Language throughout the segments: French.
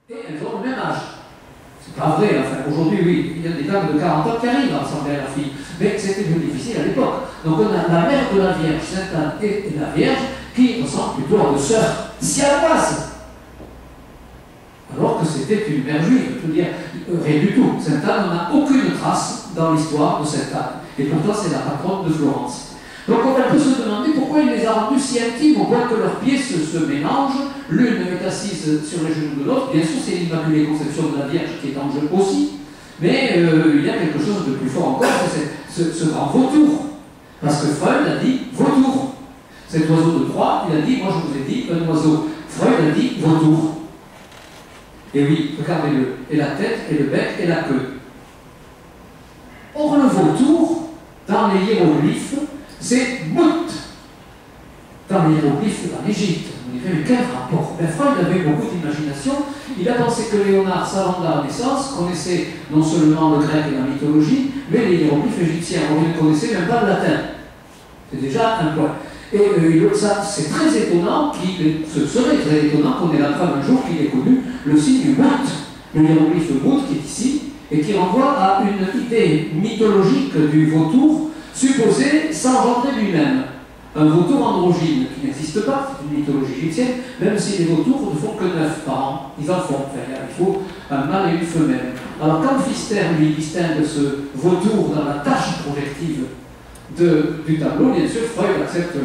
Et elles ont le même âge. C'est pas vrai, enfin, aujourd'hui, oui, il y a des dames de 40 ans qui arrivent à ressembler à la fille, mais c'était plus difficile à l'époque. Donc on a la mère de la Vierge, Sainte Anne, et la Vierge, qui ressemblent plutôt à deux sœurs siamoises. Alors que c'était une mère juive, je veux dire, rien du tout. Sainte Anne n'a aucune trace dans l'histoire de Sainte Anne. Et pourtant, c'est la patronne de Florence. Donc on peut se demander pourquoi il les a rendus si intimes au point que leurs pieds se mélangent. L'une est assise sur les genoux de l'autre. Bien sûr, c'est l'Immaculée Conception de la Vierge qui est en jeu aussi. Mais il y a quelque chose de plus fort encore, c'est ce grand vautour. Parce que Freud a dit vautour. Cet oiseau de Troie, il a dit, moi je vous ai dit, un oiseau. Freud a dit vautour. Et oui, regardez-le. Et la tête, et le bec, et la queue. Or, le vautour, dans les hiéroglyphes, c'est Mout. Dans les hiéroglyphes en Égypte. On dirait, mais quel rapport? Ben, Freud avait beaucoup d'imagination. Il a pensé que Léonard, savant de la Renaissance, connaissait non seulement le grec et la mythologie, mais les hiéroglyphes égyptiens. On ne connaissait même pas le latin. C'est déjà un point. Et ça, c'est très étonnant, ce serait très étonnant qu'on ait la preuve un jour qu'il ait connu le signe du Mout, le hiéroglyphe Mout qui est ici, et qui renvoie à une idée mythologique du vautour, supposé s'engendrer lui-même. Un vautour androgyne qui n'existe pas, c'est une mythologie égyptienne, même si les vautours ne font que 9 par an. Ils en font, enfin, il faut un mâle et une femelle. Alors quand Pfister lui distingue ce vautour dans la tâche projective du tableau, bien sûr, Freud accepte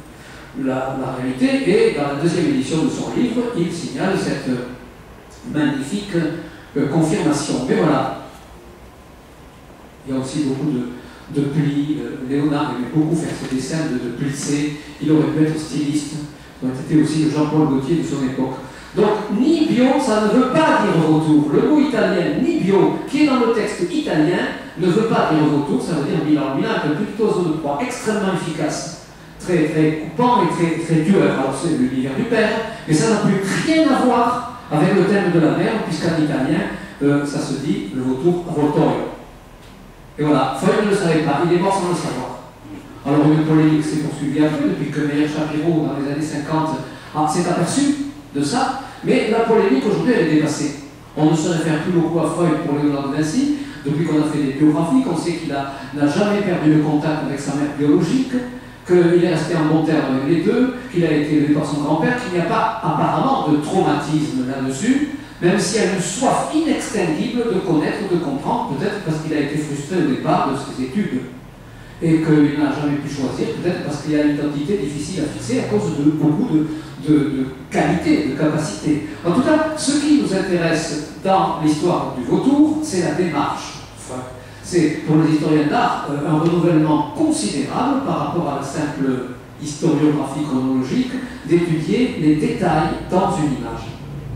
la réalité, et dans la deuxième édition de son livre, il signale cette magnifique confirmation. Mais voilà, il y a aussi beaucoup de plis. Léonard aimait beaucoup faire ses dessins de plissés. Il aurait pu être styliste. Il aurait été aussi le Jean-Paul Gaultier de son époque. Donc, nibio, ça ne veut pas dire vautour. Le mot italien nibio, qui est dans le texte italien, ne veut pas dire vautour, ça veut dire bilan. Bilan est un petit oiseau de proie extrêmement efficace, très, très coupant et très, très tueur. Alors, c'est l'univers du père, mais ça n'a plus rien à voir avec le thème de la mère, puisqu'en italien, ça se dit le vautour rotorio. Et voilà, Freud ne le savait pas, il est mort sans le savoir. Alors une polémique s'est poursuivie après, depuis que Meyer Shapiro, dans les années 50, s'est aperçu de ça, mais la polémique aujourd'hui elle est dépassée. On ne se réfère plus beaucoup à Freud pour Léonard de Vinci, depuis qu'on a fait des biographies, qu'on sait qu'il n'a jamais perdu le contact avec sa mère biologique, qu'il est resté en bon terme avec les deux, qu'il a été élevé par son grand-père, qu'il n'y a pas apparemment de traumatisme là-dessus, même s'il y a une soif inextinguible de connaître, de comprendre, peut-être parce qu'il a été frustré au départ de ses études, et qu'il n'a jamais pu choisir, peut-être parce qu'il y a une identité difficile à fixer à cause de beaucoup de qualités, de capacités. En tout cas, ce qui nous intéresse dans l'histoire du vautour, c'est la démarche. Enfin, c'est pour les historiens d'art un renouvellement considérable par rapport à la simple historiographie chronologique, d'étudier les détails dans une image.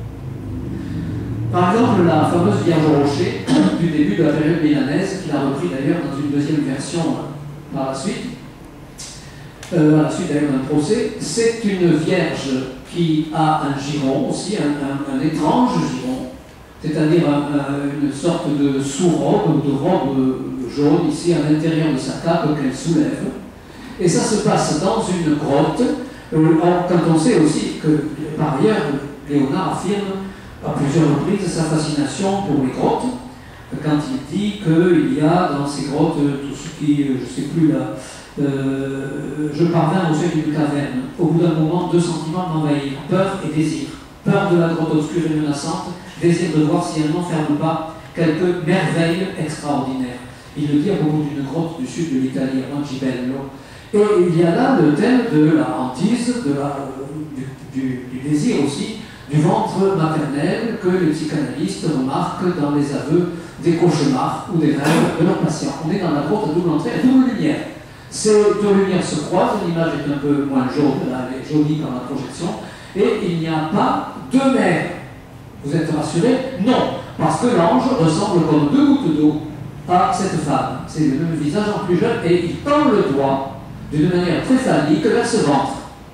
Par exemple, la fameuse Vierge au rocher du début de la période milanaise, qu'il a repris d'ailleurs dans une deuxième version par la suite, à la suite d'ailleurs d'un procès, c'est une Vierge qui a un giron aussi, un étrange giron, c'est-à-dire une sorte de sous-robe ou de robe jaune ici à l'intérieur de sa cape qu'elle soulève. Et ça se passe dans une grotte, quand on sait aussi que, par ailleurs, Léonard affirme à plusieurs reprises sa fascination pour les grottes, quand il dit qu'il y a dans ces grottes tout ce qui, je ne sais plus là, je parvins au seuil d'une caverne. Au bout d'un moment, deux sentiments m'envahirent, peur et désir. Peur de la grotte obscure et menaçante, désir de voir si elle n'enferme pas quelques merveilles extraordinaires. Il le dit à propos d'une grotte du sud de l'Italie, à Mangibello. Et il y a là le thème de la hantise, du désir aussi, du ventre maternel que les psychanalystes remarquent dans les aveux des cauchemars ou des rêves de leurs patients. On est dans la grotte à double entrée, à double lumière. Ces deux lumières se croisent, l'image est un peu moins jaune, là, elle est jaunie par la projection, et il n'y a pas deux mères. Vous êtes rassurés? Non, parce que l'ange ressemble comme deux gouttes d'eau à cette femme. C'est le même visage en plus jeune, et il tend le doigt d'une manière très phallique vers ce ventre.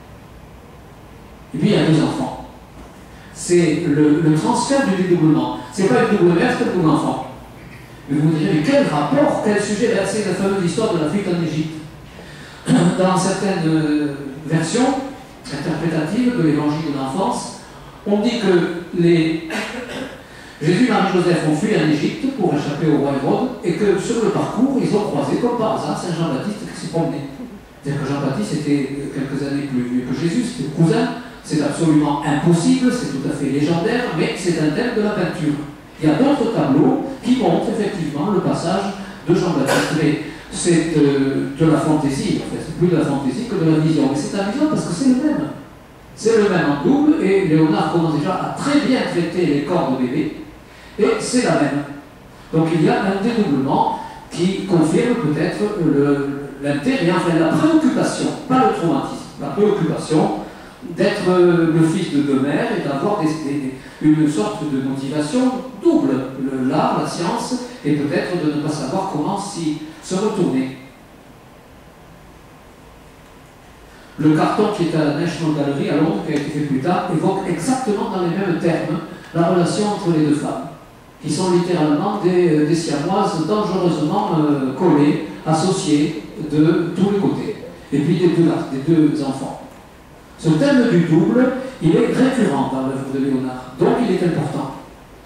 Et puis il y a deux enfants. C'est le transfert du dédoublement. C'est pas une double mère, c'est un double enfant. Mais vous me direz, mais quel rapport, quel sujet? C'est la fameuse histoire de la fuite en Égypte. Dans certaines versions interprétatives de l'évangile de l'enfance, on dit que Jésus et Marie-Joseph ont fui en Égypte pour échapper au roi Hérode, et que sur le parcours, ils ont croisé, comme par hasard, Saint Jean-Baptiste qui se promenait. C'est-à-dire que Jean-Baptiste était quelques années plus vieux que Jésus, c'était le cousin. C'est absolument impossible, c'est tout à fait légendaire, mais c'est un thème de la peinture. Il y a d'autres tableaux qui montrent effectivement le passage de Jean-Baptiste. Mais c'est de la fantaisie, en fait, c'est plus de la fantaisie que de la vision. Mais c'est amusant parce que c'est le même. C'est le même en double, et Léonard commence déjà à très bien traiter les corps de bébé, et c'est la même. Donc il y a un dédoublement qui confirme peut-être l'intérêt, enfin la préoccupation, pas le traumatisme, la préoccupation d'être le fils de deux mères et d'avoir une sorte de motivation double, l'art, la science, et peut-être de ne pas savoir comment se retourner. Le carton qui est à la National Gallery à Londres, qui a été fait plus tard, évoque exactement dans les mêmes termes la relation entre les deux femmes, qui sont littéralement des siamoises dangereusement collées, associées de tous les côtés, et puis des deux enfants. Ce thème du double, il est récurrent dans l'œuvre de Léonard, donc il est important.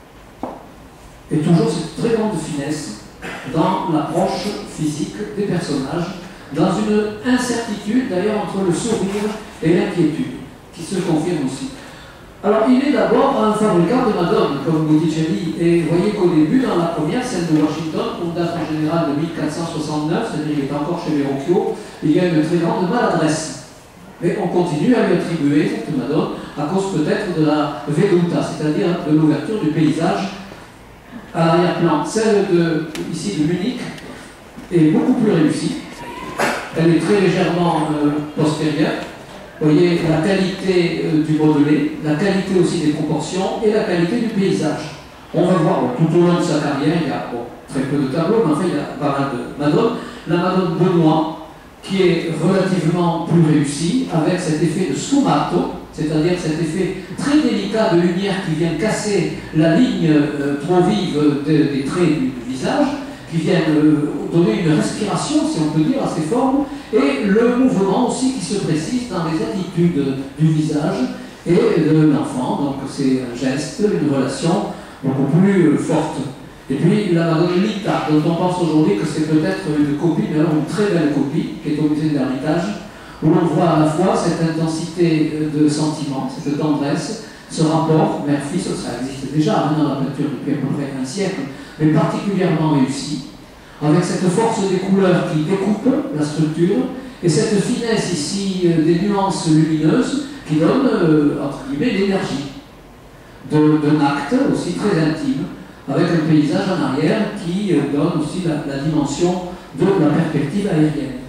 Et toujours cette très grande finesse dans l'approche physique des personnages, dans une incertitude d'ailleurs entre le sourire et l'inquiétude, qui se confirme aussi. Alors il est d'abord un fabricant de Madone, comme Botticelli, et vous voyez qu'au début, dans la première scène de Washington, on date en général de 1469, c'est-à-dire qu'il est encore chez Verrocchio, il y a une très grande maladresse. Mais on continue à lui attribuer cette Madone à cause peut-être de la veduta, c'est-à-dire de l'ouverture du paysage à l'arrière-plan. Celle ici de Munich est beaucoup plus réussie. Elle est très légèrement postérieure. Vous voyez la qualité du modelé, la qualité aussi des proportions et la qualité du paysage. On va voir tout au long de sa carrière, il y a très peu de tableaux, mais enfin il y a pas mal de Madone. La Madone Benoît, qui est relativement plus réussie, avec cet effet de sfumato, c'est-à-dire cet effet très délicat de lumière qui vient casser la ligne trop vive des traits du visage, qui vient donner une respiration, si on peut dire, à ces formes, et le mouvement aussi qui se précise dans les attitudes du visage et de l'enfant. Donc c'est un geste, une relation beaucoup plus forte. Et puis la Madone Lita, dont on pense aujourd'hui que c'est peut-être une copie, mais alors une très belle copie, qui est au musée de l'Ermitage, où l'on voit à la fois cette intensité de sentiment, cette tendresse, ce rapport mère-fils, ça existe déjà dans la peinture depuis à peu près un siècle, mais particulièrement réussi, avec cette force des couleurs qui découpe la structure, et cette finesse ici des nuances lumineuses qui donne, entre guillemets, l'énergie d'un acte aussi très intime, avec un paysage en arrière qui donne aussi la dimension de la perspective aérienne.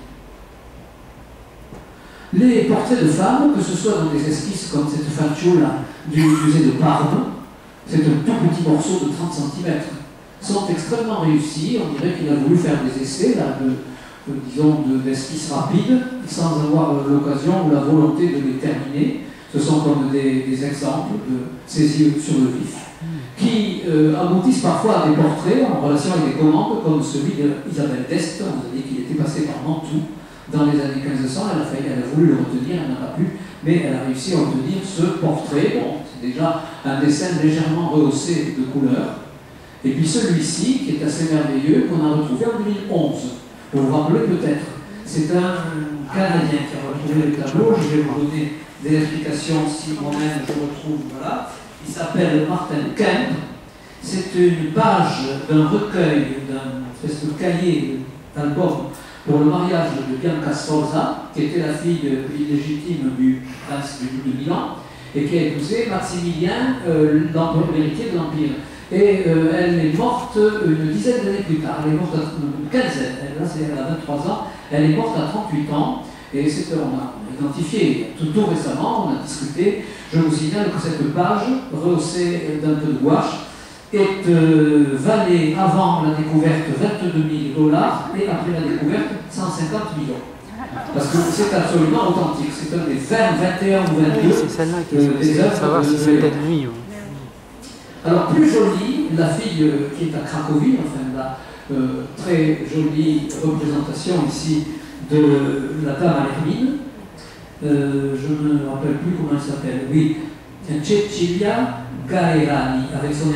Les portraits de femmes, que ce soit dans des esquisses comme cette fanciulla du musée de Parme, c'est un tout petit morceau de 30 cm, sont extrêmement réussis. On dirait qu'il a voulu faire des essais disons d'esquisses rapides, sans avoir l'occasion ou la volonté de les terminer. Ce sont comme des exemples de ces yeux sur le vif, qui aboutissent parfois à des portraits en relation avec des commandes, comme celui d'Isabelle d'Este. On nous a dit qu'il était passé par Mantoue dans les années 1500. Elle a voulu le retenir, elle n'a pas pu, mais elle a réussi à obtenir ce portrait. Bon, c'est déjà un dessin légèrement rehaussé de couleurs. Et puis celui-ci, qui est assez merveilleux, qu'on a retrouvé en 2011. Vous vous rappelez peut-être, c'est un Canadien qui a retrouvé le tableau. Je vais vous donner des explications si moi-même je retrouve. Voilà. Il s'appelle Martin Kemp. C'est une page d'un recueil, d'un espèce de cahier d'album pour le mariage de Bianca Sforza, qui était la fille illégitime du prince de Milan, et qui a épousé Maximilien, l'héritier de l'Empire. Et elle est morte une dizaine d'années plus tard. Elle est morte à une quinzaine. Là, elle a 23 ans. Elle est morte à 38 ans. Et on a identifié tout récemment, on a discuté. Je vous signale que cette page, rehaussée d'un peu de gouache, est valée avant la découverte $22 000 et après la découverte 150 millions. Parce que c'est absolument authentique. C'est un des 20, 21 ou 22 c'est celle-là qui des œuvres savoir si c'est peut-être lui. Alors, plus jolie, la fille qui est à Cracovie, enfin la très jolie représentation ici de la dame à l'hermine. Je ne me rappelle plus comment elle s'appelle. Oui, Cecilia Gaerani, avec son hermine.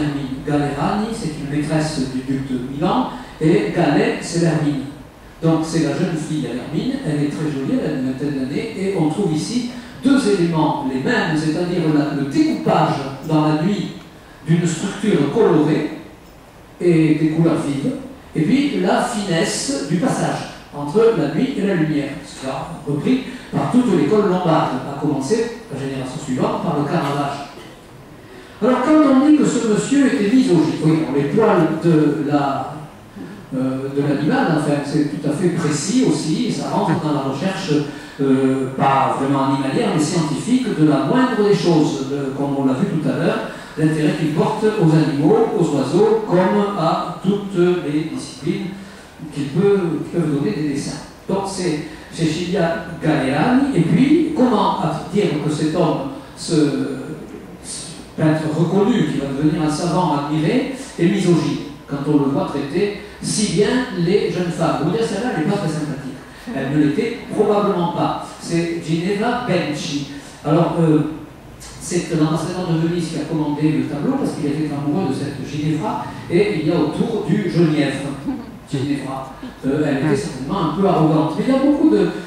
Galerani, c'est une maîtresse du duc de Milan, et Gallet, c'est l'Hermine. Donc c'est la jeune fille à l'Hermine, elle est très jolie, elle a une vingtaine d'années, et on trouve ici deux éléments les mêmes, c'est-à-dire le découpage dans la nuit d'une structure colorée et des couleurs vives, et puis la finesse du passage entre la nuit et la lumière, ce qui a repris par toute l'école lombarde, à commencer la génération suivante par le Caravage. Alors quand on dit que ce monsieur était misogyne, oui, les poils de l'animal, enfin, c'est tout à fait précis aussi, et ça rentre dans la recherche, pas vraiment animalière, mais scientifique, de la moindre des choses, comme on l'a vu tout à l'heure, l'intérêt qu'il porte aux animaux, aux oiseaux, comme à toutes les disciplines qui peuvent donner des dessins. Donc c'est Cecilia Galeani, et puis comment dire que cet homme, ce peintre reconnu, qui va devenir un savant admiré, est misogyne, quand on le voit traiter si bien les jeunes femmes. Vous dire, celle-là n'est pas très sympathique. Elle ne l'était probablement pas. C'est Ginevra Benci. Alors, c'est l'ambassadeur de Venise qui a commandé le tableau parce qu'il était amoureux de cette Ginevra, et il y a autour du genièvre. Ginevra. Elle était certainement un peu arrogante. Mais il y a beaucoup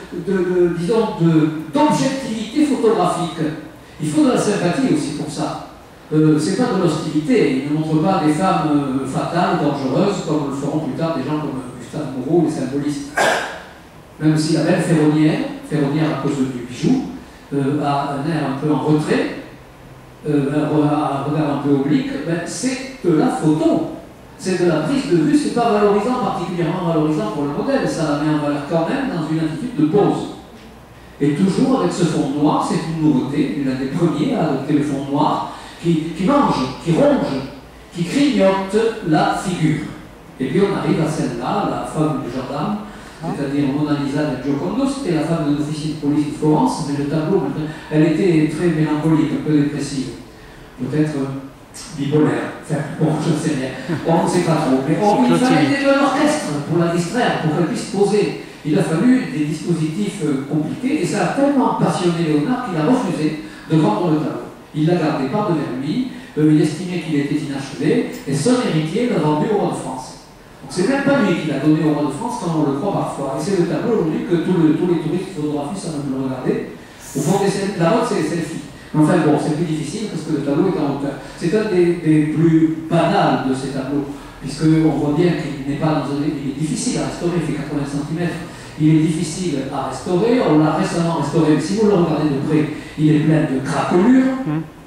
d'objectivité photographique. Il faut de la sympathie aussi pour ça. C'est pas de l'hostilité. Il ne montre pas des femmes fatales, dangereuses, comme le feront plus tard des gens comme Gustave Moreau, les symbolistes. Même si la belle ferronnière à cause du bijou, a un air un peu en retrait, un regard un peu oblique, ben, c'est de la photo. C'est de la prise de vue, c'est pas valorisant, particulièrement valorisant pour le modèle, ça la met en valeur quand même dans une attitude de pose. Et toujours avec ce fond noir, c'est une nouveauté, l'un des premiers à adopter le fond noir, qui mange, qui ronge, qui grignote la figure. Et puis on arrive à celle-là, la femme du gendarme, c'est-à-dire Mona Lisa del Giocondo, c'était la femme de l'officier de police de Florence, mais le tableau, elle était très mélancolique, un peu dépressive. Peut-être bipolaire, enfin, bon, je ne sais rien. On ne sait pas trop. Mais il fallait aider l'orchestre pour la distraire, pour qu'elle puisse poser. Il a fallu des dispositifs compliqués, et ça a tellement passionné Léonard qu'il a refusé de vendre le tableau. Il l'a gardé par devers lui, il estimait qu'il était inachevé, et son héritier l'a vendu au roi de France. Donc c'est même pas lui qui l'a donné au roi de France, comme on le croit parfois. Et c'est le tableau aujourd'hui que tous les touristes photographistes savent le regarder. Au fond, la mode, c'est les selfies. Enfin bon, c'est plus difficile parce que le tableau est en hauteur. C'est un des plus banals de ces tableaux, puisqu'on voit bien qu'il n'est pas dans un... Il est difficile à restaurer, il fait 80 cm. Il est difficile à restaurer, on l'a récemment restauré, mais si vous le regardez de près, il est plein de craquelures.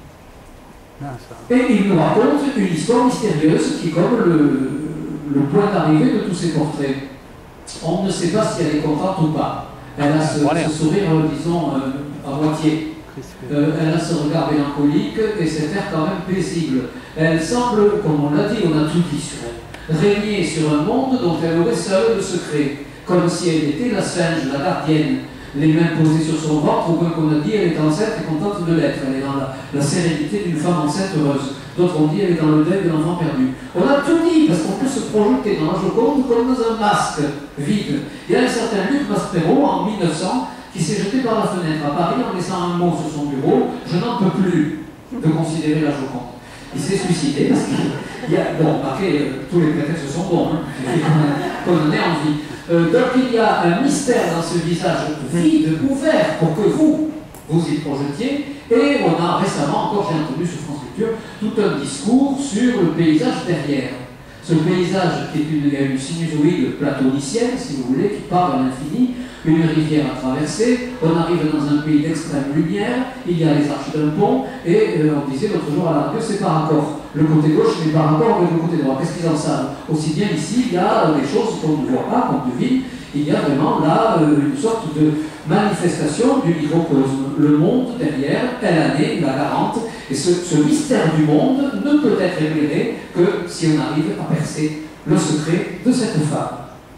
Et il nous raconte une histoire mystérieuse qui est comme le point d'arrivée de tous ces portraits. On ne sait pas si elle est contente ou pas. Elle a ce sourire, disons, à moitié. Elle a ce regard mélancolique et cet air quand même paisible. Elle semble, comme on l'a dit, on a tout dit sur elle, régner sur un monde dont elle aurait seule le secret, comme si elle était la sphinge, la gardienne, les mains posées sur son ventre, au point qu'on a dit elle est enceinte et contente de l'être. Elle est dans la sérénité d'une femme enceinte heureuse. D'autres ont dit elle est dans le deuil de l'enfant perdu. On a tout dit parce qu'on peut se projeter dans la Joconde comme dans un masque vide. Il y a un certain Luc Maspero en 1900 qui s'est jeté par la fenêtre à Paris en laissant un mot sur son bureau: je n'en peux plus de considérer la Joconde. Il s'est suicidé parce qu'il y a, bon, marqué, tous les prétextes sont bons, qu'on en ait envie. Donc il y a un mystère dans ce visage vide, ouvert, pour que vous y projetiez. Et on a récemment, encore j'ai entendu sur France Culture, tout un discours sur le paysage derrière. Ce paysage qui est une sinusoïde platonicienne, si vous voulez, qui part vers l'infini, une rivière à traverser, on arrive dans un pays d'extrême lumière, il y a les arches d'un pont, et on disait l'autre jour à la radio, c'est par accord. Le côté gauche n'est pas raccord avec le côté droit. Qu'est-ce qu'ils en savent? Aussi bien ici, il y a des choses qu'on ne voit pas, qu'on devine. Il y a vraiment là une sorte de manifestation du microcosme. Le monde derrière, elle année, la 40, et ce mystère du monde ne peut être éclairé que si on arrive à percer le secret de cette femme.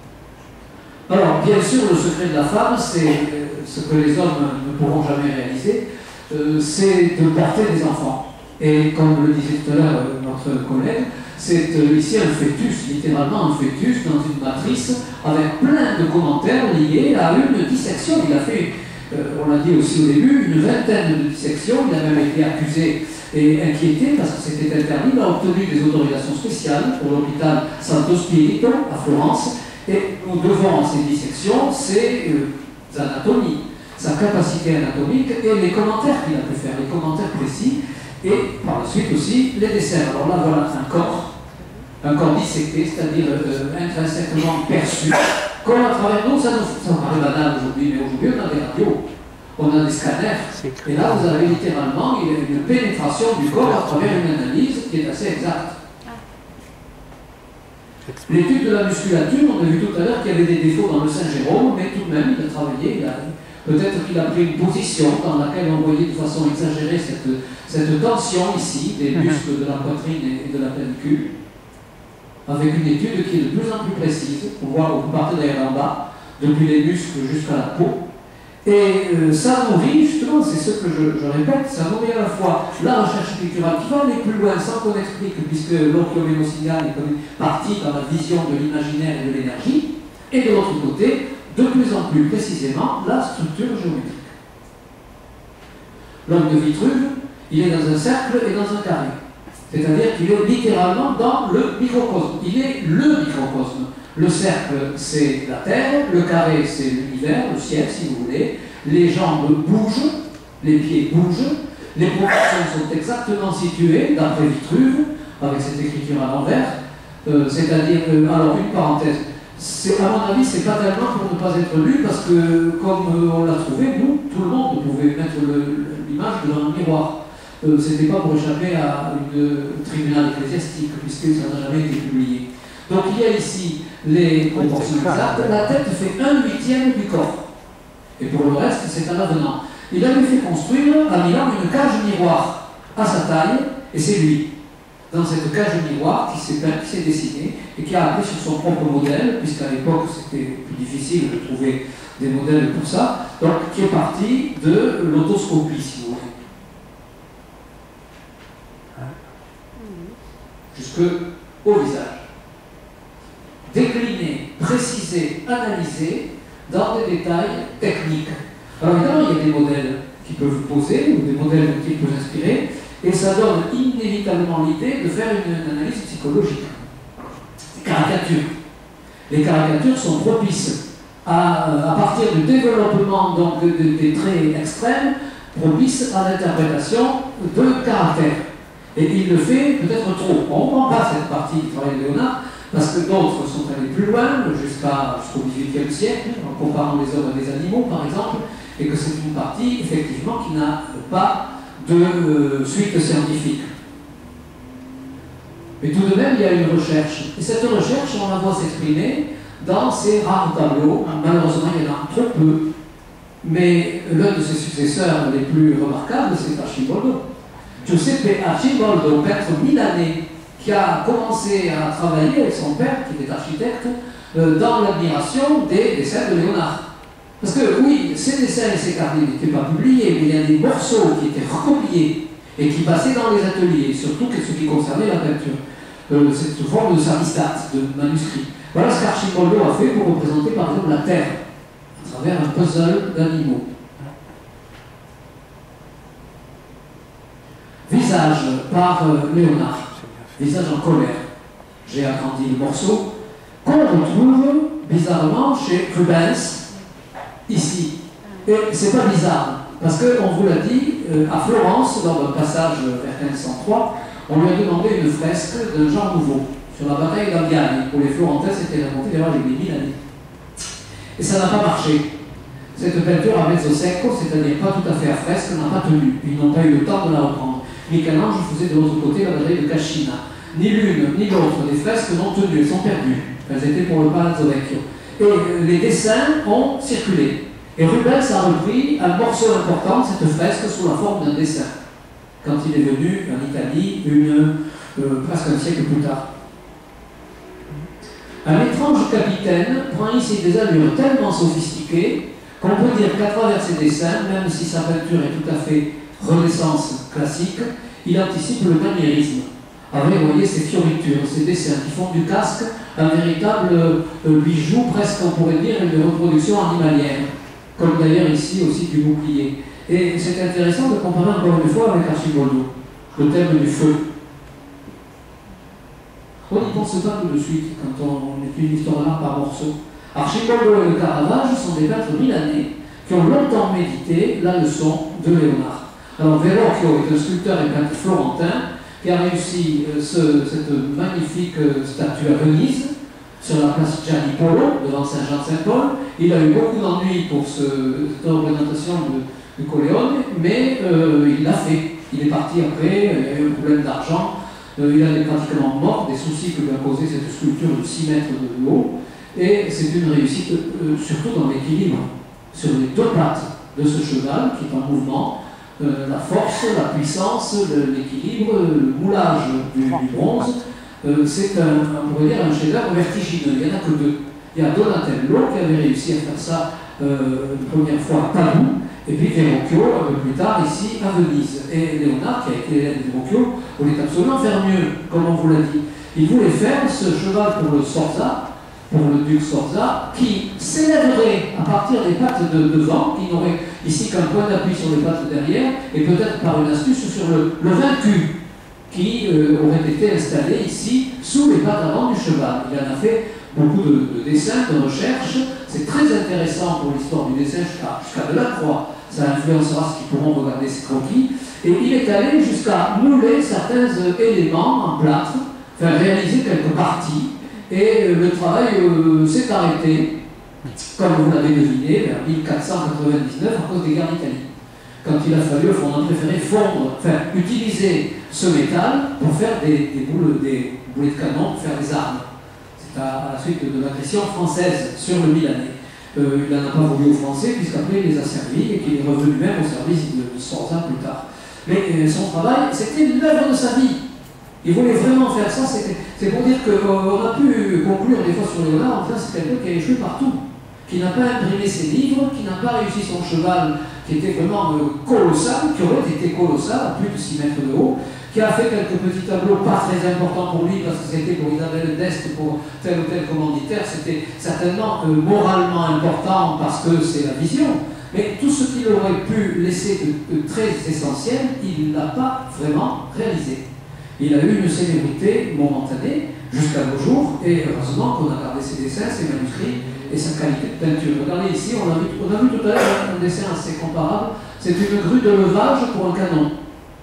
Alors, bien sûr, le secret de la femme, c'est ce que les hommes ne pourront jamais réaliser, c'est de porter des enfants. Et comme le disait tout à l'heure notre collègue, c'est ici un fœtus, littéralement un fœtus dans une matrice avec plein de commentaires liés à une dissection. Il a fait, on l'a dit aussi au début, une vingtaine de dissections. Il a même été accusé et inquiété parce que c'était interdit, il a obtenu des autorisations spéciales pour l'hôpital Santo Spirito à Florence, et nous devons ces dissections, ses anatomies, sa capacité anatomique et les commentaires qu'il a pu faire, les commentaires précis, et par la suite aussi les dessins. Alors là, voilà un corps dissecté, c'est-à-dire intrinsèquement perçu, comme à travers nous, ça paraît banal aujourd'hui, mais aujourd'hui on a des radios, on a des scanners, et là vous avez littéralement une pénétration du corps à travers une analyse qui est assez exacte. L'étude de la musculature, on a vu tout à l'heure qu'il y avait des défauts dans le Saint-Jérôme, mais tout de même il a travaillé, peut-être qu'il a pris une position dans laquelle on voyait de façon exagérée cette tension ici des muscles de la poitrine et de la pellicule, avec une étude qui est de plus en plus précise, pour voir où vous partez d'ailleurs en bas, depuis les muscles jusqu'à la peau. Et ça nourrit, justement, c'est ce que je répète, ça nourrit à la fois la recherche picturale qui va aller plus loin sans qu'on explique, puisque l'oculoménosignal est comme une partie dans la vision de l'imaginaire et de l'énergie, et de l'autre côté, de plus en plus précisément, la structure géométrique. L'homme de Vitruve, il est dans un cercle et dans un carré. C'est-à-dire qu'il est littéralement dans le microcosme. Il est le microcosme. Le cercle, c'est la Terre, le carré, c'est l'univers, le ciel, si vous voulez. Les jambes bougent, les pieds bougent, les proportions sont exactement situées, d'après Vitruve, avec cette écriture à l'envers. C'est-à-dire, alors une parenthèse, à mon avis, c'est pas tellement pour ne pas être lu, parce que comme on l'a trouvé, nous, tout le monde pouvait mettre l'image devant un miroir. C'était pas pour échapper à un tribunal ecclésiastique, puisque ça n'a jamais été publié. Donc il y a ici les proportions exactes. La tête fait 1/8 du corps. Et pour le reste, c'est un avenant. Il avait fait construire à Milan une cage miroir à sa taille, et c'est lui, dans cette cage miroir, qui s'est dessinée et qui a appris sur son propre modèle, puisqu'à l'époque c'était plus difficile de trouver des modèles pour ça, donc qui est parti de l'autoscopie, si vous voulez. Jusqu'au visage. Décliné, précisé, analysé dans des détails techniques. Alors évidemment, il y a des modèles qui peuvent vous poser, ou des modèles qui peuvent inspirer, et ça donne inévitablement l'idée de faire une analyse psychologique. Les caricatures. Les caricatures sont propices à partir du développement donc, des traits extrêmes, propices à l'interprétation de caractères. Et il le fait peut-être trop. On ne prend pas cette partie du travail de Léonard, parce que d'autres sont allés plus loin, jusqu'au XVIIIe siècle, en comparant les hommes à des animaux, par exemple, et que c'est une partie, effectivement, qui n'a pas de suite scientifique. Mais tout de même, il y a une recherche. Et cette recherche, on la voit s'exprimer dans ces rares tableaux. Malheureusement, il y en a trop peu. Mais l'un de ses successeurs les plus remarquables, c'est Arcimboldo. Giuseppe Arcimboldo, peintre milanais, qui a commencé à travailler avec son père, qui était architecte, dans l'admiration des dessins de Léonard. Parce que oui, ces dessins et ces carnets n'étaient pas publiés, mais il y a des morceaux qui étaient recopiés et qui passaient dans les ateliers, surtout ce qui concernait la peinture. Cette forme de saristate, de manuscrit. Voilà ce qu'Arcimboldo a fait pour représenter par exemple la Terre, à travers un puzzle d'animaux. Visage par Léonard, visage en colère. J'ai agrandi le morceau, qu'on retrouve bizarrement chez Rubens, ici. Et c'est pas bizarre, parce qu'on vous l'a dit, à Florence, lors d'un passage vers 1503, on lui a demandé une fresque d'un genre nouveau, sur la bataille d'Ambiane. Pour les Florentins, c'était la montée des rois des 1000 années. Et ça n'a pas marché. Cette peinture à mezzo secco, c'est-à-dire pas tout à fait à fresque, n'a pas tenu. Ils n'ont pas eu le temps de la reprendre. Michel-Ange faisait de l'autre côté la bataille de Cascina. Ni l'une ni l'autre des fresques n'ont tenu, elles sont perdues. Elles étaient pour le Palazzo Vecchio. Et les dessins ont circulé. Et Rubens a repris un morceau important de cette fresque sous la forme d'un dessin, quand il est venu en Italie presque un siècle plus tard. Un étrange capitaine prend ici des allures tellement sophistiquées qu'on peut dire qu'à travers ses dessins, même si sa peinture est tout à fait Renaissance classique, il anticipe le maniérisme. Avec, vous voyez, ces fioritures, ces dessins qui font du casque un véritable bijou, presque on pourrait dire une reproduction animalière, comme d'ailleurs ici aussi du bouclier. Et c'est intéressant de comparer encore une fois avec Arcimboldo. le thème du feu. On n'y pense pas tout de suite quand on étudie l'histoire de l'art par morceaux. Archimboldo et le Caravage sont des peintres milanais qui ont longtemps médité la leçon de Léonard. Alors Verrocchio est un sculpteur et peintre florentin qui a réussi cette magnifique statue à Venise, sur la place Gianni Polo, devant Saint-Jean-Saint-Paul. Il a eu beaucoup d'ennuis pour cette représentation de Corleone, mais il l'a fait. Il est parti après, il y a eu un problème d'argent, il est pratiquement mort, des soucis que lui a causé cette sculpture de 6 mètres de haut, et c'est une réussite surtout dans l'équilibre, sur les deux pattes de ce cheval qui est en mouvement, la force, la puissance, l'équilibre, le moulage du bronze. C'est on pourrait dire un chef-d'œuvre vertigineux. Il n'y en a que deux. Il y a Donatello qui avait réussi à faire ça une première fois à Padoue, et puis Verrocchio un peu plus tard ici à Venise. Et Léonard, qui a été l'élève de Verrocchio, voulait absolument faire mieux, comme on vous l'a dit. Il voulait faire ce cheval pour le Sforza, pour le duc Sforza, qui s'élèverait à partir des pattes de devant, qui n'aurait ici qu'un point d'appui sur les pattes derrière, et peut-être par une astuce sur le vaincu, qui aurait été installé ici sous les pattes avant du cheval. Il en a fait beaucoup de dessins, de recherches. C'est très intéressant pour l'histoire du dessin jusqu'à Delacroix. Ça influencera ceux qui pourront regarder ces croquis. Et il est allé jusqu'à mouler certains éléments en plâtre, faire réaliser quelques parties. Et le travail s'est arrêté, comme vous l'avez deviné, vers 1499 à cause des guerres d'Italie. Quand il a fallu, on a préféré fondre, enfin utiliser ce métal pour faire des boulets de canon, pour faire des armes. C'est à la suite de l'agression française sur le Milanais. Il n'en a pas voulu aux Français, puisqu'après il les a servis et qu'il est revenu même au service de Sforza plus tard. Mais son travail, c'était l'œuvre de sa vie. Il voulait vraiment faire ça. C'est pour dire qu'on a pu conclure des fois sur Léonard, en fait, c'est quelqu'un qui a échoué partout, qui n'a pas imprimé ses livres, qui n'a pas réussi son cheval, qui était vraiment colossal, qui aurait été colossal, à plus de 6 mètres de haut, qui a fait quelques petits tableaux pas très importants pour lui, parce que c'était pour Isabelle d'Este, pour tel ou tel commanditaire, c'était certainement moralement important parce que c'est la vision, mais tout ce qu'il aurait pu laisser de très essentiel, il ne l'a pas vraiment réalisé. Il a eu une célébrité momentanée jusqu'à nos jours, et heureusement qu'on a gardé ses dessins, ses manuscrits et sa qualité de peinture. Regardez ici, on a vu tout à l'heure un dessin assez comparable, c'est une grue de levage pour un canon,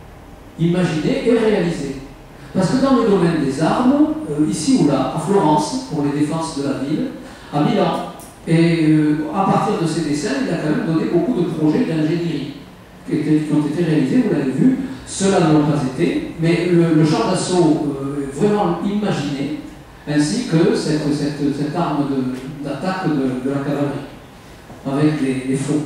imaginé et réalisé. Parce que dans le domaine des armes, ici ou là, à Florence, pour les défenses de la ville, à Milan, et à partir de ces dessins, il a quand même donné beaucoup de projets d'ingénierie qui ont été réalisés, vous l'avez vu. Cela ne l'a pas été, mais le char d'assaut vraiment imaginé, ainsi que cette arme d'attaque de la cavalerie, avec les faux.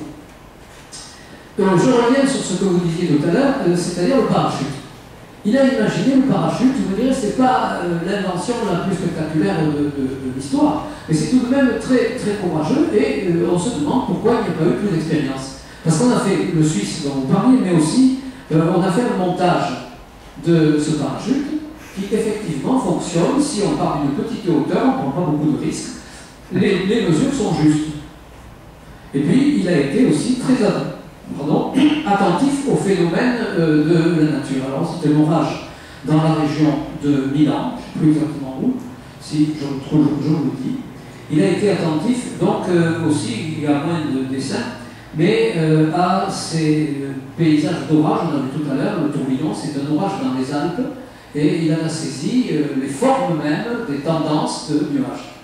Je reviens sur ce que vous disiez tout à l'heure, c'est-à-dire le parachute. Il a imaginé le parachute, vous me direz, ce n'est pas l'invention la plus spectaculaire de l'histoire, mais c'est tout de même très, très courageux, et on se demande pourquoi il n'y a pas eu plus d'expérience. Parce qu'on a fait le Suisse dont vous parliez, mais aussi on a fait le montage de ce parachute qui effectivement fonctionne si on part d'une petite hauteur, on ne prend pas beaucoup de risques, les mesures sont justes. Et puis il a été aussi très attentif au phénomène de la nature. Alors c'était l'orage dans la région de Milan, je ne sais plus exactement où, si je le trouve, je vous le dis. Il a été attentif, donc aussi il y a moins de dessins, mais à ces paysages d'orage, on a vu tout à l'heure, le tourbillon, c'est un orage dans les Alpes, et il en a saisi les formes même des tendances de nuages.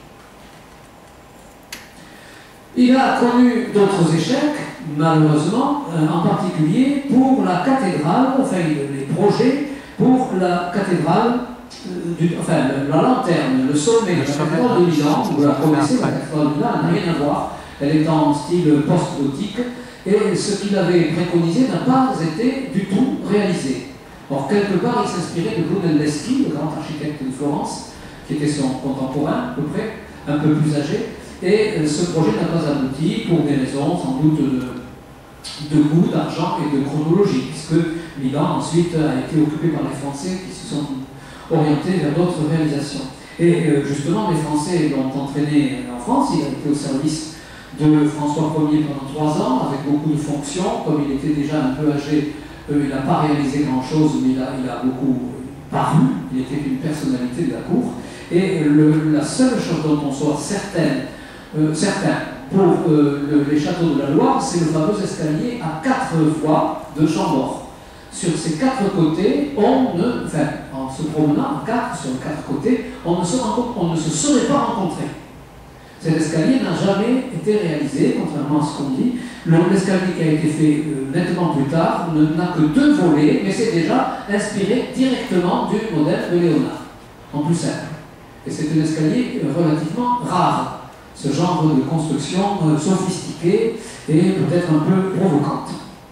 Il a connu d'autres échecs, malheureusement, en particulier pour la cathédrale, enfin les projets pour la cathédrale, la lanterne, le sommet de la cathédrale de Milan, où la promesse, la cathédrale de Milan n'a rien à voir. Elle est en style post-gothique, et ce qu'il avait préconisé n'a pas été du tout réalisé. Or, quelque part, il s'inspirait de Brunelleschi, le grand architecte de Florence, qui était son contemporain, à peu près, un peu plus âgé, et ce projet n'a pas abouti pour des raisons sans doute de coût, d'argent et de chronologie, puisque Milan ensuite a été occupé par les Français qui se sont orientés vers d'autres réalisations. Et justement, les Français l'ont entraîné en France, il a été au service de François Ier pendant 3 ans, avec beaucoup de fonctions, comme il était déjà un peu âgé il n'a pas réalisé grand-chose, mais il a beaucoup paru, il était une personnalité de la cour. Et la seule chose dont on soit certains pour les châteaux de la Loire, c'est le fameux escalier à 4 voies de Chambord. Sur ces 4 côtés, en se promenant sur les 4 côtés, on ne se serait pas rencontrés. Cet escalier n'a jamais été réalisé, contrairement à ce qu'on dit. L'escalier qui a été fait nettement plus tard n'a que 2 volets, mais c'est déjà inspiré directement du modèle de Léonard, en plus simple. Et c'est un escalier relativement rare, ce genre de construction sophistiquée et peut-être un peu provocante.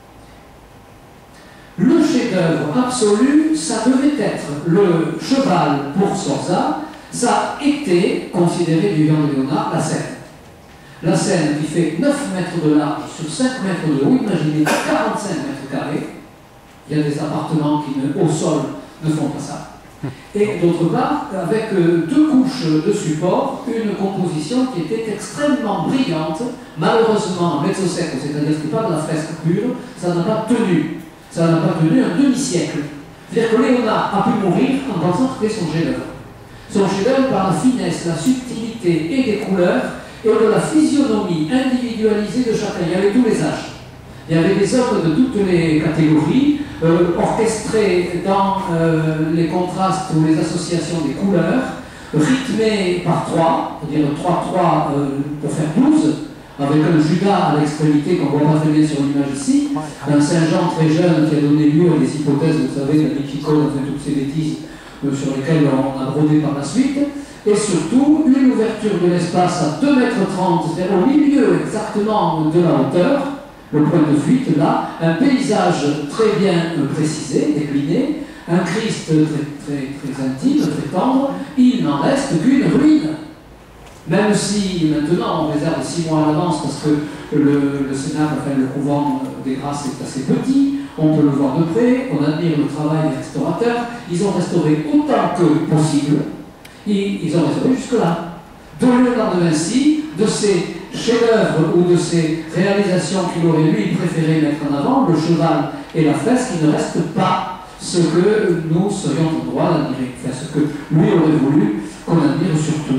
Le chef-d'œuvre absolu, ça devait être le cheval pour Sforza. Ça a été considéré du vivant de Léonard la Seine. La Seine qui fait 9 mètres de large sur 5 mètres de haut, imaginez 45 mètres carrés. Il y a des appartements qui au sol ne font pas ça. Et d'autre part, avec 2 couches de support, une composition qui était extrêmement brillante. Malheureusement, mezzo secco, c'est-à-dire que ce n'est pas de la fresque pure, ça n'a pas tenu. Ça n'a pas tenu un demi-siècle. C'est-à-dire que Léonard a pu mourir en pensant que c'était son chef-d'œuvre. Son chef-d'œuvre par la finesse, la subtilité et des couleurs et de la physionomie individualisée de chacun. Il y avait tous les âges. Il y avait des œuvres de toutes les catégories, orchestrées dans les contrastes ou les associations des couleurs, rythmées par 3, c'est-à-dire 3-3 pour faire 12, avec un Judas à l'extrémité qu'on voit pas très bien sur l'image ici, un Saint-Jean très jeune qui a donné lieu à des hypothèses, vous savez, la Mythicole, toutes ces bêtises sur lesquelles on a brodé par la suite, et surtout une ouverture de l'espace à 2,30 m, c'est-à-dire au milieu exactement de la hauteur, le point de fuite là, un paysage très bien précisé, décliné, un Christ très intime, très tendre, il n'en reste qu'une ruine. Même si maintenant on réserve 6 mois à l'avance parce que le Sénat, le couvent des Grâces est assez petit, on peut le voir de près, on admire le travail des restaurateurs, ils ont restauré autant que possible, et ils ont restauré jusque-là. De Léonard de Vinci, de ses chefs-d'œuvre ou de ses réalisations qu'il aurait lui préféré mettre en avant, le cheval et la fresque, il ne reste pas ce que nous serions en droit d'admirer, enfin ce que lui aurait voulu qu'on admire surtout.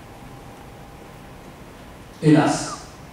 Hélas.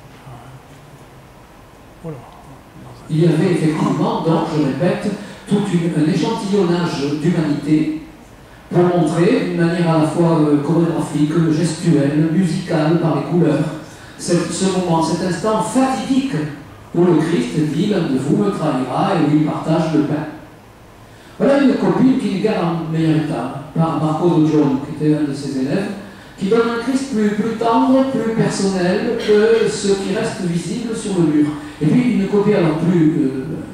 Il y avait effectivement, donc, je répète, tout un échantillonnage d'humanité pour montrer d'une manière à la fois chorégraphique, gestuelle, musicale, par les couleurs, ce moment, cet instant fatidique où le Christ dit « l'un de vous me trahira » et où il partage le pain. Voilà une copie qui est guère en meilleur état, par Marco de Giorno, qui était un de ses élèves, qui donne un Christ plus tendre, plus personnel que ce qui reste visible sur le mur. Et puis une copie alors plus,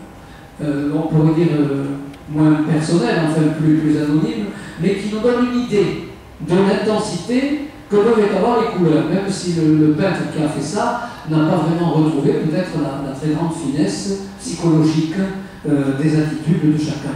on pourrait dire, moins personnelle, enfin plus anonyme, mais qui nous donne une idée de l'intensité que peuvent avoir les couleurs, même si le peintre qui a fait ça n'a pas vraiment retrouvé peut-être la très grande finesse psychologique des attitudes de chacun.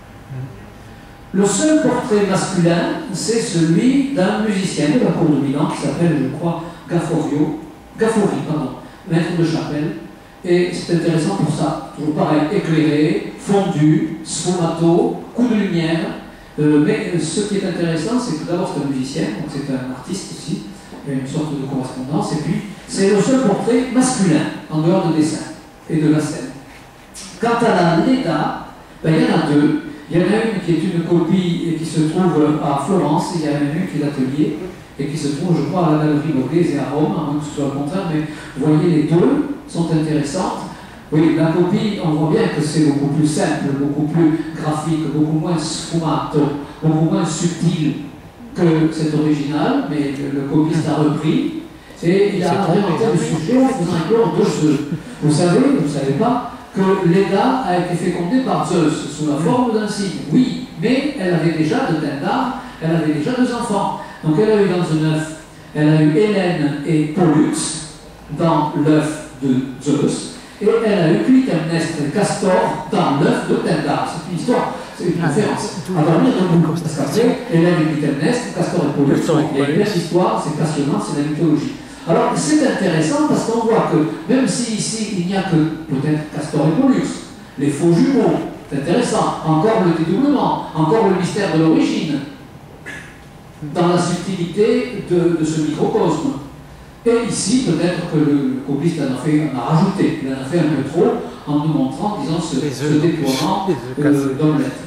Le seul portrait masculin, c'est celui d'un musicien de la cour de Milan qui s'appelle, je crois, Gaffori, maître de chapelle. Et c'est intéressant pour ça. Toujours pareil, éclairé, fondu, sfumato, coup de lumière. Mais ce qui est intéressant, c'est que d'abord c'est un musicien, donc c'est un artiste aussi, il y a une sorte de correspondance, et puis c'est le seul portrait masculin, en dehors de dessin et de la scène. Quant à la Leda, il y en a 2. Il y en a une qui est une copie et qui se trouve à Florence, et il y en a une qui est l'atelier, et qui se trouve, je crois, à la Galerie Borghese et à Rome, à moins que ce soit le contraire, mais vous voyez, les 2 sont intéressantes. Oui, la copie, on voit bien que c'est beaucoup plus simple, beaucoup plus graphique, beaucoup moins sfumato, beaucoup moins subtil que cet original, mais le copiste a repris, et il a inventé le sujet en faisant éclore 2 œufs. Vous savez pas, que Leda a été fécondée par Zeus sous la forme d'un cygne. Oui, mais elle avait déjà de Pindare, elle avait déjà 2 enfants. Donc elle a eu dans un œuf, elle a eu Hélène et Pollux dans l'œuf de Zeus, et elle a eu Clytemnestre et Castor dans l'œuf de Pindare. C'est une histoire, c'est une référence à dormir debout. Parce qu'après, Hélène et Clytemnestre, Castor et Pollux, il y a une belle histoire, c'est passionnant, c'est la mythologie. Alors c'est intéressant parce qu'on voit que même si ici il n'y a que peut-être Castor et Pollux, les faux jumeaux, c'est intéressant, encore le dédoublement, encore le mystère de l'origine, dans la subtilité de ce microcosme. Et ici, peut-être que le copiste en a rajouté, il en a fait un peu trop, en nous montrant, disons, ce déploiement d'omelette.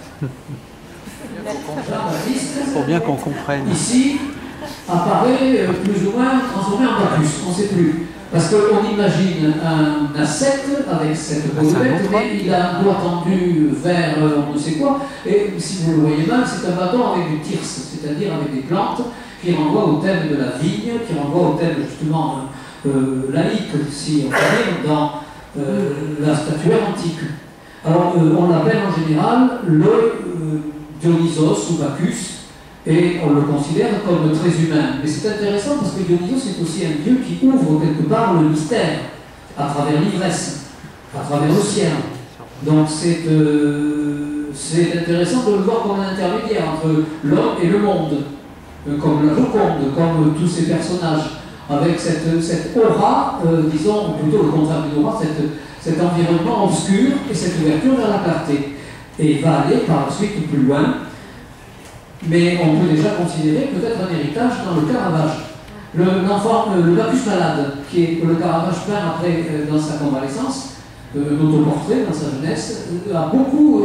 Pour bien qu'on comprenne. Ici, apparaît plus ou moins transformé en Bacchus, on ne sait plus. Parce qu'on imagine un ascète avec cette boulette, mais il a un doigt tendu vers on ne sait quoi, et si vous le voyez mal, c'est un bâton avec du tirse, c'est-à-dire avec des plantes qui renvoient au thème de la vigne, qui renvoient au thème justement laïque, si on peut dire, dans la statuaire antique. Alors on l'appelle en général le Dionysos ou Bacchus, et on le considère comme très humain. Mais c'est intéressant parce que Dionysos est aussi un dieu qui ouvre quelque part le mystère, à travers l'ivresse, à travers le ciel. Donc c'est intéressant de le voir comme un intermédiaire entre l'homme et le monde, comme la Joconde, comme tous ces personnages, avec cette aura, disons plutôt le contraire d'une aura, cet environnement obscur et cette ouverture vers la clarté. Et il va aller par la suite plus loin. Mais on peut déjà considérer peut-être un héritage dans le Caravage. Le Bacchus malade, qui est le Caravage peint après dans sa convalescence, l'autoportrait dans sa jeunesse, doit beaucoup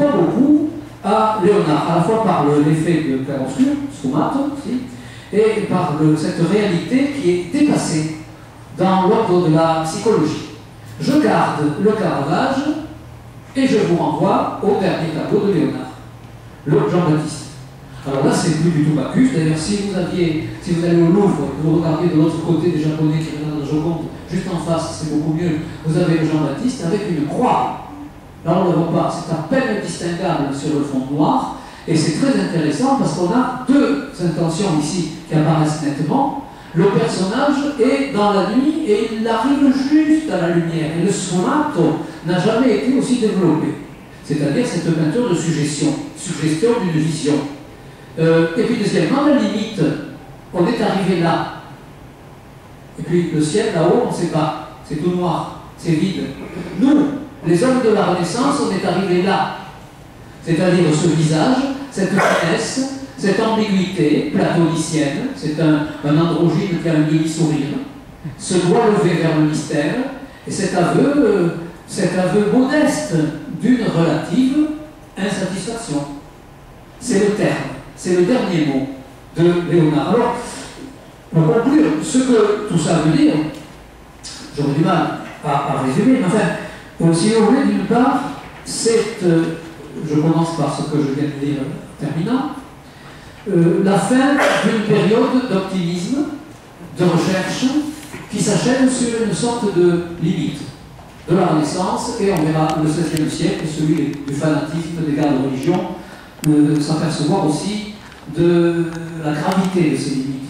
à Léonard, à la fois par l'effet de clair-obscur, sfumato, et par cette réalité qui est dépassée dans l'ordre de la psychologie. Je garde le Caravage et je vous renvoie au dernier tableau de Léonard, le Jean-Baptiste. Alors là, c'est plus du tout Bacchus. D'ailleurs, si vous allez au Louvre, vous regardez de l'autre côté des Japonais qui regardent la Joconde, juste en face, c'est beaucoup mieux, vous avez le Jean-Baptiste avec une croix. Là, on ne le voit pas, c'est à peine distinguable sur le fond noir, et c'est très intéressant parce qu'on a deux intentions ici qui apparaissent nettement. Le personnage est dans la nuit et il arrive juste à la lumière, et le sfumato n'a jamais été aussi développé. C'est-à-dire cette peinture de suggestion d'une vision. Et puis deuxièmement, la limite, on est arrivé là. Et puis le ciel là-haut, on ne sait pas. C'est tout noir, c'est vide. Nous, les hommes de la Renaissance, on est arrivé là. C'est-à-dire ce visage, cette finesse, cette ambiguïté platonicienne, c'est un androgyne qui a un demi-sourire, ce doigt levé vers le mystère, et cet aveu modeste d'une relative insatisfaction. C'est le terme. C'est le dernier mot de Léonard. Alors, pour conclure, ce que tout ça veut dire, j'aurais du mal à résumer, mais enfin, si vous voulez, d'une part, je commence par ce que je viens de dire terminant, la fin d'une période d'optimisme, de recherche, qui s'achève sur une sorte de limite de la Renaissance, et on verra le XVIe siècle, celui du fanatisme des guerres de religion, s'apercevoir aussi de la gravité de ces limites.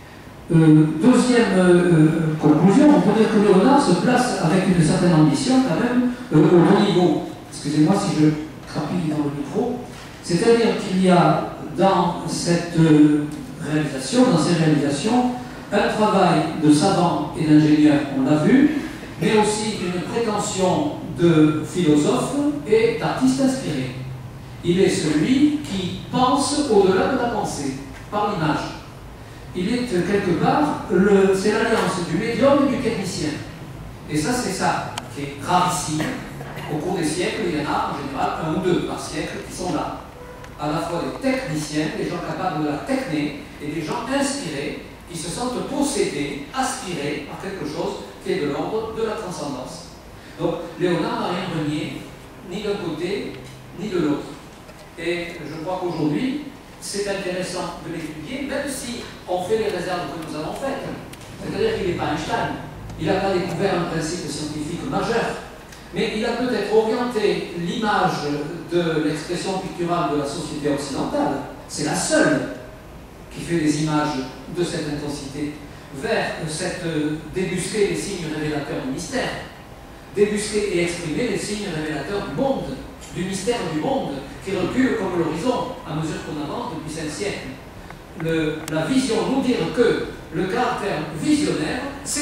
Deuxième conclusion, on peut dire que Léonard se place avec une certaine ambition quand même au bon niveau. Excusez-moi si je crapule dans le micro. C'est-à-dire qu'il y a dans cette réalisation, dans ces réalisations, un travail de savant et d'ingénieur, on l'a vu, mais aussi une prétention de philosophe et d'artiste inspiré. Il est celui qui pense au-delà de la pensée, par l'image. Il est quelque part, c'est l'alliance du médium et du technicien. Et ça, c'est ça qui est rarissime. Au cours des siècles, il y en a en général un ou deux par siècle qui sont là. À la fois des techniciens, des gens capables de la techner, et des gens inspirés qui se sentent possédés, aspirés par quelque chose qui est de l'ordre de la transcendance. Donc, Léonard n'a rien renié, ni d'un côté, ni de l'autre. Et je crois qu'aujourd'hui, c'est intéressant de l'étudier, même si on fait les réserves que nous avons faites. C'est-à-dire qu'il n'est pas Einstein. Il n'a pas découvert un principe scientifique majeur. Mais il a peut-être orienté l'image de l'expression picturale de la société occidentale. C'est la seule qui fait des images de cette intensité vers débusquer les signes révélateurs du mystère. Débusquer et exprimer les signes révélateurs du monde, du mystère du monde, qui recule comme l'horizon à mesure qu'on avance depuis 5 siècles. La vision nous dire que le caractère visionnaire, c'est plus important que les concepts. Très bien. Merci.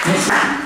Merci.